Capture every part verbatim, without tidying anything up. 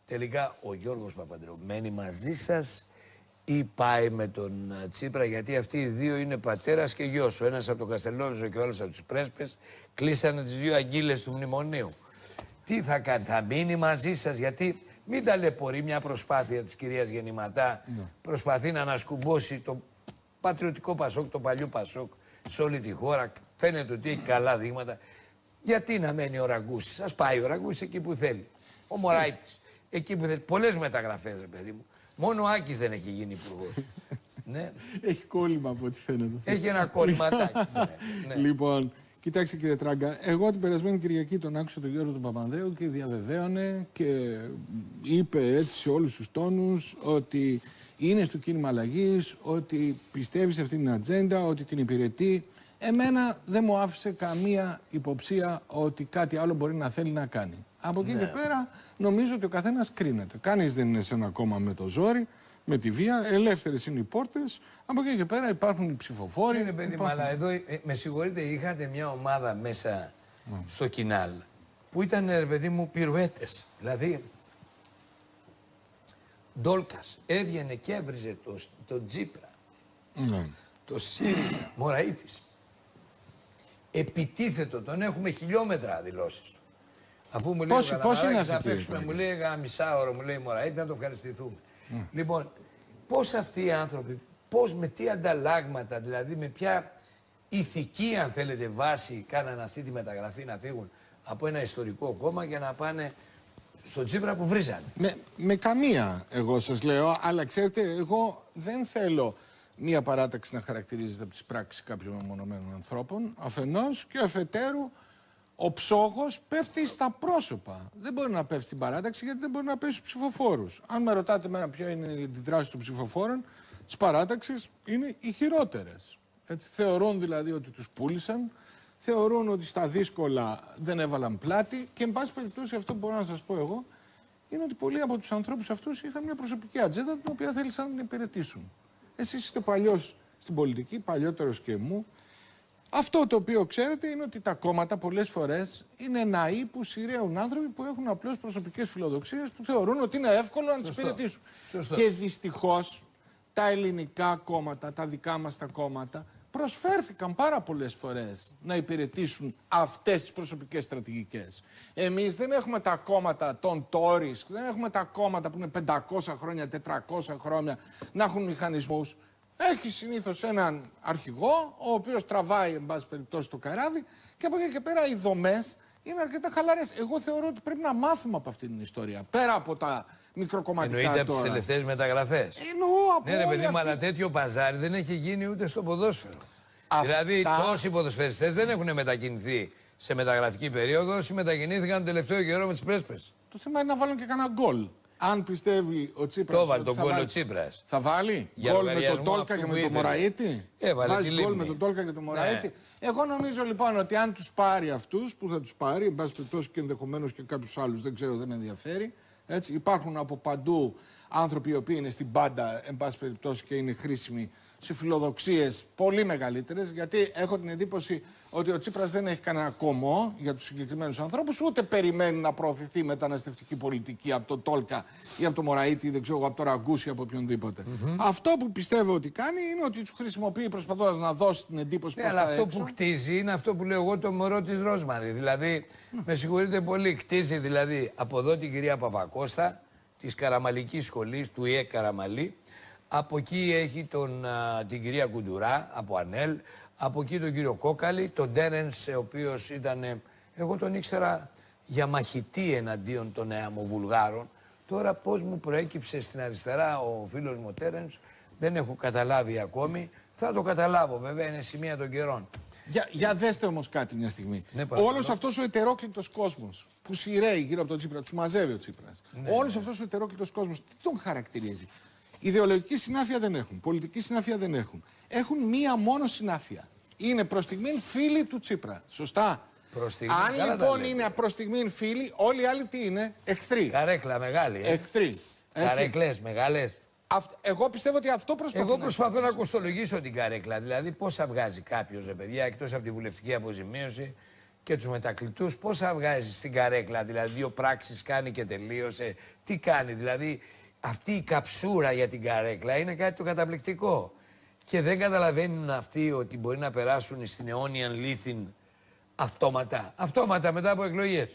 τελικά ο Γιώργος Παπανδρέου μένει μαζί σας ή πάει με τον Τσίπρα, γιατί αυτοί οι δύο είναι πατέρας και γιος. Ο ένας από τον Καστελόριζο και ο άλλος από τους Πρέσπες κλείσανε τις δύο αγγείλες του μνημονίου. Τι θα κάνει, θα μείνει μαζί σας, γιατί μην ταλαιπωρεί μια προσπάθεια της κυρίας Γεννηματά, ναι. Προσπαθεί να ανασκουμπώσει το πατριωτικό Πασόκ, το παλιό Πασόκ, σε όλη τη χώρα. Φαίνεται ότι έχει καλά δείγματα. Γιατί να μένει ο Ραγκούσης, ας πάει ο Ραγκούσης εκεί που θέλει. Ο Μωράιτης, εκεί που θέλει. Πολλές μεταγραφές, ρε παιδί μου. Μόνο ο Άκης δεν έχει γίνει υπουργός. Ναι. Έχει κόλλημα από ό,τι φαίνεται. Έχει ένα κόλληματάκι. Ναι. Λοιπόν, κοιτάξτε κύριε Τράγκα, εγώ την περασμένη Κυριακή τον άκουσα τον Γιώργο τον Παπανδρέου και διαβεβαίωνε και είπε έτσι σε όλους τους τόνους ότι είναι στο κίνημα αλλαγής, ότι πιστεύει σε αυτή την ατζέντα, ότι την υπηρετεί. Εμένα δεν μου άφησε καμία υποψία ότι κάτι άλλο μπορεί να θέλει να κάνει. Από εκεί ναι. και πέρα νομίζω ότι ο καθένας κρίνεται. Κανείς δεν είναι σε ένα κόμμα με το ζόρι, με τη βία, ελεύθερες είναι οι πόρτες. Από εκεί και πέρα υπάρχουν οι ψηφοφόροι. Είναι παιδί μου, αλλά εδώ, ε, με συγχωρείτε, είχατε μια ομάδα μέσα mm. στο Κινάλ που ήταν, ρε παιδί μου, πυρουέτες. Δηλαδή, Ντόλκας έβγαινε και έβριζε τον το Τσίπρα, mm. το ΣΥΡΙΖΑ, Μωραΐτης. Επιτίθετο, τον έχουμε χιλιόμετρα δηλώσεις του. Αφού μου λέει Καλαμαράκης να παίξουμε, μου λέει ένα μισάωρο, μου λέει Μωραΐτη, να το ευχαριστηθούμε. Mm. Λοιπόν, πώς αυτοί οι άνθρωποι, πώς, με τι ανταλλάγματα, δηλαδή με ποια ηθική, αν θέλετε, βάση κάνανε αυτή τη μεταγραφή να φύγουν από ένα ιστορικό κόμμα και να πάνε στον Τσίπρα που βρίζανε. Με, με καμία, εγώ σας λέω, αλλά ξέρετε, εγώ δεν θέλω μία παράταξη να χαρακτηρίζεται από τις πράξεις κάποιων μεμονωμένων ανθρώπων, αφενός, και αφετέρου ο ψόγος πέφτει στα πρόσωπα. Δεν μπορεί να πέφτει στην παράταξη γιατί δεν μπορεί να πέσει στους ψηφοφόρους. Αν με ρωτάτε εμένα ποια είναι η αντιδράση των ψηφοφόρων, της παράταξης είναι οι χειρότερες. Έτσι, θεωρούν δηλαδή ότι τους πούλησαν, θεωρούν ότι στα δύσκολα δεν έβαλαν πλάτη και εν πάση περιπτώσει αυτό που μπορώ να σας πω εγώ είναι ότι πολλοί από τους ανθρώπους αυτούς είχαν μια προσωπική ατζέντα την οποία θέλησαν να υπηρετήσουν. Εσείς είστε παλιός στην πολιτική, παλιότερος και μου. Αυτό το οποίο ξέρετε είναι ότι τα κόμματα πολλές φορές είναι ναοί που σειραίουν άνθρωποι που έχουν απλώς προσωπικές φιλοδοξίες που θεωρούν ότι είναι εύκολο να τις υπηρετήσουν. Και δυστυχώς τα ελληνικά κόμματα, τα δικά μας τα κόμματα, προσφέρθηκαν πάρα πολλές φορές να υπηρετήσουν αυτές τις προσωπικές στρατηγικές. Εμείς δεν έχουμε τα κόμματα των Tories, δεν έχουμε τα κόμματα που είναι πεντακόσια χρόνια, τετρακόσια χρόνια να έχουν μηχανισμούς. Έχει συνήθως έναν αρχηγό, ο οποίος τραβάει, εν πάση περιπτώσει, το καράβι και από εκεί και πέρα οι δομές είναι αρκετά χαλαρές. Εγώ θεωρώ ότι πρέπει να μάθουμε από αυτή την ιστορία. Πέρα από τα μικροκομματικά. Εννοείται από τις τώρα. τελευταίες μεταγραφές. Εννοώ από ναι, ρε παιδί μου, αυτή... αλλά τέτοιο παζάρι δεν έχει γίνει ούτε στο ποδόσφαιρο. Αυτά... Δηλαδή, τόσοι ποδοσφαιριστές δεν έχουν μετακινηθεί σε μεταγραφική περίοδο, όσοι μετακινήθηκαν τον τελευταίο καιρό με τις Πρέσπες. Το θέμα είναι να βάλουν και κανένα γκολ. Αν πιστεύει ο Τσίπρας. Το βάλει τον γκολ ο Τσίπρας. Θα βάλει γκολ με τον Τόλκα και με τον Μωραΐτη. Βάζει γκολ με τον Τόλκα και τον Μωραΐτη. Ναι. Εγώ νομίζω λοιπόν ότι αν τους πάρει αυτούς που θα τους πάρει, εν πάση περιπτώσει και ενδεχομένως και κάποιους άλλους, δεν ξέρω, δεν ενδιαφέρει. Έτσι, υπάρχουν από παντού άνθρωποι οι οποίοι είναι στην πάντα, εν πάση περιπτώσει, και είναι χρήσιμοι σε φιλοδοξίες πολύ μεγαλύτερες. Γιατί έχω την εντύπωση ότι ο Τσίπρας δεν έχει κανένα κόμμα για τους συγκεκριμένους ανθρώπους, ούτε περιμένει να προωθηθεί μεταναστευτική πολιτική από τον Τόλκα ή από τον Μωραΐτη ή δεν ξέρω από τον Ραγκούση ή από οποιονδήποτε. Mm-hmm. Αυτό που πιστεύω ότι κάνει είναι ότι τους χρησιμοποιεί προσπαθώντας να δώσει την εντύπωση. Ναι, αλλά αυτό έξω. Που κτίζει είναι αυτό που λέω εγώ, το μωρό της Ρόσμαρη. Δηλαδή, mm. με συγχωρείτε πολύ, κτίζει δηλαδή από εδώ την κυρία Παπακώστα, της Καραμαλικής Σχολής, του ΙΕ Καραμαλή. Από εκεί έχει τον, α, την κυρία Κουντουρά, από ΑΝΕΛ. Από εκεί τον κύριο Κόκαλη, τον Τέρενς, ο οποίος ήταν, εγώ τον ήξερα για μαχητή εναντίον των Νεαμοβουλγάρων. Τώρα πώς μου προέκυψε στην αριστερά ο φίλος μου ο Τέρενς, δεν έχω καταλάβει ακόμη. Θα το καταλάβω βέβαια, είναι σημεία των καιρών. Για, για δέστε όμως κάτι μια στιγμή. Ναι, όλος αυτός ο ετερόκλητος κόσμος που σειραίει γύρω από τον Τσίπρα, τους μαζεύει ο Τσίπρας. Ναι, όλος ναι. αυτός ο ετερόκλητος κόσμος, τι τον χαρακτηρίζει? Ιδεολογική συνάφεια δεν έχουν, πολιτική συνάφεια δεν έχουν. Έχουν μία μόνο συνάφεια. Είναι προς στιγμήν φίλοι του Τσίπρα. Σωστά. Αν λοιπόν είναι προς στιγμήν φίλοι, όλοι οι άλλοι τι είναι? Εχθροί. Καρέκλα μεγάλη. Ε? Εχθροί. Καρέκλες μεγάλες. Αυτ... Εγώ πιστεύω ότι αυτό προσπαθώ. Εγώ προσπαθώ να, να κοστολογήσω την καρέκλα. Δηλαδή, πόσα βγάζει κάποιος, ρε παιδιά, εκτός από τη βουλευτική αποζημίωση και τους μετακλητούς, πόσα βγάζει στην καρέκλα, δηλαδή δύο πράξεις κάνει και τελείωσε. Τι κάνει, δηλαδή αυτή η καψούρα για την καρέκλα είναι κάτι το καταπληκτικό. Και δεν καταλαβαίνουν αυτοί ότι μπορεί να περάσουν στην αιώνιαν λίθιν αυτόματα. Αυτόματα μετά από εκλογές.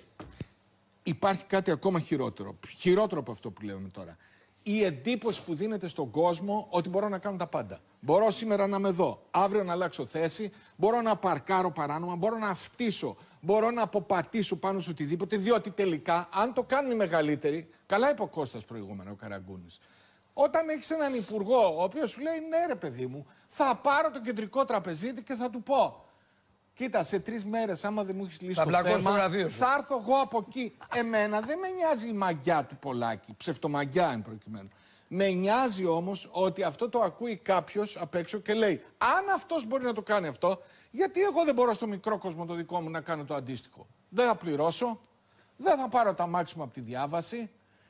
Υπάρχει κάτι ακόμα χειρότερο. Χειρότερο από αυτό που λέμε τώρα. Η εντύπωση που δίνεται στον κόσμο ότι μπορώ να κάνω τα πάντα. Μπορώ σήμερα να με δω, αύριο να αλλάξω θέση, μπορώ να παρκάρω παράνομα, μπορώ να φτύσω, μπορώ να αποπατήσω πάνω σε οτιδήποτε, διότι τελικά, αν το κάνουν οι μεγαλύτεροι, καλά είπε ο Κώστας προηγούμενα, ο Καραγκούνης. Όταν έχεις έναν υπουργό, ο οποίος σου λέει, ναι ρε παιδί μου, θα πάρω το κεντρικό τραπεζίτη και θα του πω, κοίτα, σε τρεις μέρες, άμα δεν μου έχεις λύσει το θέμα, θα έρθω εγώ από εκεί. Εμένα δεν με νοιάζει η μαγιά του Πολάκη, ψευτομαγιά εν προκειμένου. Με νοιάζει όμως ότι αυτό το ακούει κάποιος απ' έξω και λέει, αν αυτός μπορεί να το κάνει αυτό, γιατί εγώ δεν μπορώ στο μικρό κόσμο το δικό μου να κάνω το αντίστοιχο. Δεν θα πληρώσω, δεν θα πάρω τα μάξιμα από τη διάβαση.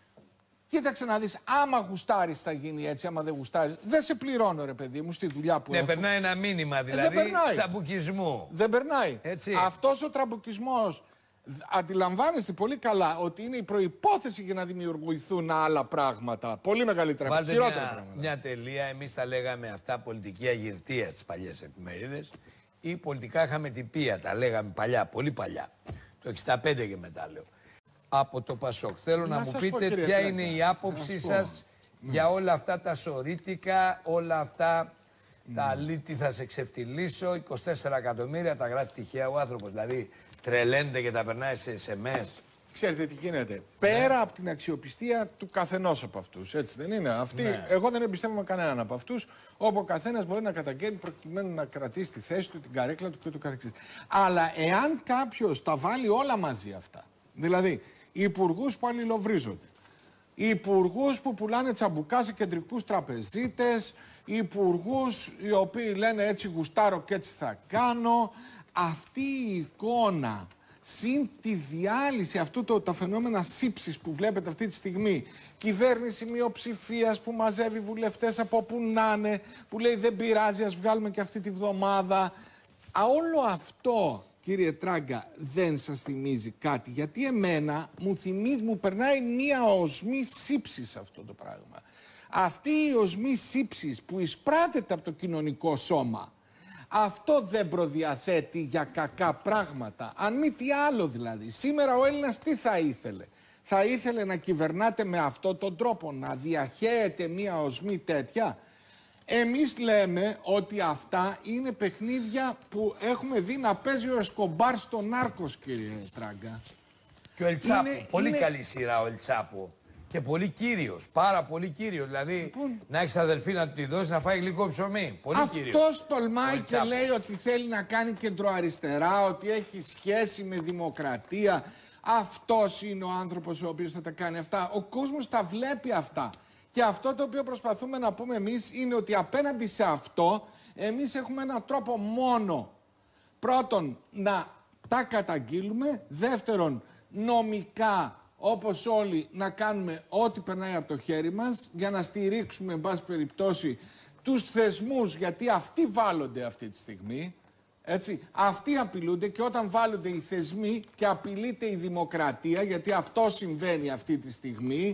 Κοίταξε να δεις, άμα γουστάρεις θα γίνει έτσι, άμα δεν γουστάρεις. Δεν σε πληρώνω ρε παιδί μου στη δουλειά που ναι, έχω. περνάει ένα μήνυμα δηλαδή ε, τραμπουκισμού. Δεν περνάει. Έτσι. Αυτός ο τραμπουκισμός, αντιλαμβάνεστε πολύ καλά ότι είναι η προϋπόθεση για να δημιουργηθούν άλλα πράγματα. Πολύ μεγαλύτερα, Βάλτε χειρότερα μια, πράγματα. μια τελεία, εμείς τα λέγαμε αυτά πολιτική αγυρτία στις παλιές εφημερίδες ή πολιτικά χαμετυπία, τα λέγαμε παλιά, πολύ παλιά. Το εξήντα πέντε και μετά λέω. Από το Πασόκ. Θέλω να, να μου πείτε πω, ποια είναι η άποψή σας mm. για όλα αυτά τα σωρίτικα, όλα αυτά mm. τα αλήτη θα σε ξεφτυλίσω, είκοσι τέσσερα εκατομμύρια τα γράφει τυχαία ο άνθρωπος, δηλαδή τρελαίνεται και τα περνάει σε ες εμ ες. Ξέρετε τι γίνεται. Ναι. Πέρα από την αξιοπιστία του καθενός από αυτούς, έτσι δεν είναι. Αυτοί, ναι. Εγώ δεν εμπιστεύομαι κανέναν από αυτούς, όπου ο καθένας μπορεί να καταγγέλνει προκειμένου να κρατήσει τη θέση του, την καρέκλα του και το καθεξής. Αλλά εάν κάποιος τα βάλει όλα μαζί αυτά, δηλαδή υπουργούς που αλληλοβρίζονται, υπουργούς που πουλάνε τσαμπουκά σε κεντρικούς τραπεζίτες, υπουργούς οι οποίοι λένε έτσι γουστάρω και έτσι θα κάνω, αυτή η εικόνα συν τη διάλυση αυτού το, τα φαινόμενα σύψης που βλέπετε αυτή τη στιγμή, κυβέρνηση μειοψηφίας που μαζεύει βουλευτές από όπου να είναι, που λέει δεν πειράζει, ας βγάλουμε και αυτή τη βδομάδα. Α, όλο αυτό, κύριε Τράγκα, δεν σας θυμίζει κάτι? Γιατί εμένα μου θυμίζει, μου περνάει μία οσμή σύψης αυτό το πράγμα. Αυτή η οσμή σύψης που εισπράτεται από το κοινωνικό σώμα, αυτό δεν προδιαθέτει για κακά πράγματα. Αν μη τι άλλο δηλαδή. Σήμερα ο Έλληνας τι θα ήθελε? Θα ήθελε να κυβερνάτε με αυτόν τον τρόπο, να διαχέεται μία οσμή τέτοια? Εμείς λέμε ότι αυτά είναι παιχνίδια που έχουμε δει να παίζει ο Εσκομπάρ στο Νάρκος, κύριε Τράγκα. Και ο Ελτσάπο, είναι, πολύ είναι... καλή σειρά ο Ελτσάπο. Και πολύ κύριος, πάρα πολύ κύριος. Δηλαδή, λοιπόν, να έχεις αδελφή να του τη δώσει να φάει γλυκό ψωμί. Πολύ κύριος. Αυτός τολμάει και λέει ότι θέλει να κάνει κεντροαριστερά, ότι έχει σχέση με δημοκρατία. Αυτός είναι ο άνθρωπος ο οποίος θα τα κάνει αυτά. Ο κόσμος τα βλέπει αυτά. Και αυτό το οποίο προσπαθούμε να πούμε εμείς είναι ότι απέναντι σε αυτό εμείς έχουμε έναν τρόπο μόνο. Πρώτον, να τα καταγγείλουμε. Δεύτερον, νομικά, όπως όλοι, να κάνουμε ό,τι περνάει από το χέρι μας για να στηρίξουμε, εν πάση περιπτώσει, τους θεσμούς, γιατί αυτοί βάλλονται αυτή τη στιγμή. Έτσι, αυτοί απειλούνται και όταν βάλλονται οι θεσμοί και απειλείται η δημοκρατία, γιατί αυτό συμβαίνει αυτή τη στιγμή,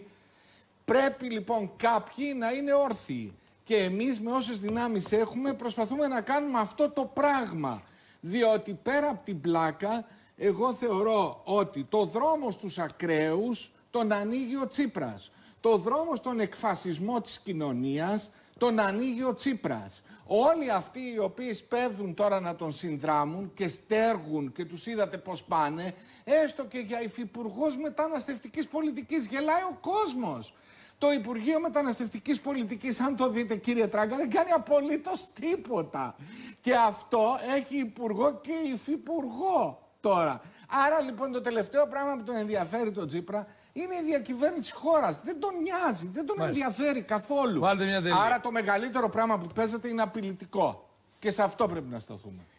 πρέπει λοιπόν κάποιοι να είναι όρθιοι. Και εμείς με όσες δυνάμεις έχουμε προσπαθούμε να κάνουμε αυτό το πράγμα. Διότι πέρα από την πλάκα, εγώ θεωρώ ότι το δρόμο στους ακραίους τον ανοίγει ο Τσίπρας. Το δρόμο στον εκφασισμό της κοινωνίας τον ανοίγει ο Τσίπρας. Όλοι αυτοί οι οποίοι σπέβδουν τώρα να τον συνδράμουν και στέργουν και τους είδατε πώς πάνε, έστω και για υφυπουργούς μεταναστευτικής πολιτικής, γελάει ο κόσμος. Το Υπουργείο Μεταναστευτικής Πολιτικής, αν το δείτε κύριε Τράγκα, δεν κάνει απολύτως τίποτα. Και αυτό έχει υπουργό και υφυπουργό τώρα. Άρα λοιπόν το τελευταίο πράγμα που τον ενδιαφέρει τον Τσίπρα είναι η διακυβέρνηση χώρας. Δεν τον νοιάζει, δεν τον Μάλιστα. ενδιαφέρει καθόλου. Άρα το μεγαλύτερο πράγμα που παίζεται είναι απειλητικό. Και σε αυτό πρέπει να σταθούμε.